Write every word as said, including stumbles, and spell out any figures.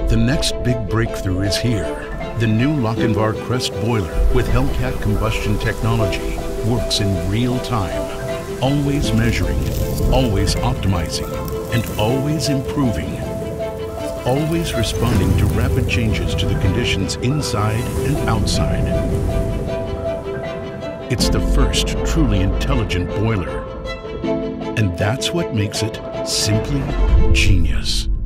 The next big breakthrough is here. The new Lochinvar CREST boiler with Hellcat combustion technology works in real time, always measuring, always optimizing, and always improving. Always responding to rapid changes to the conditions inside and outside. It's the first truly intelligent boiler. And that's what makes it simply genius.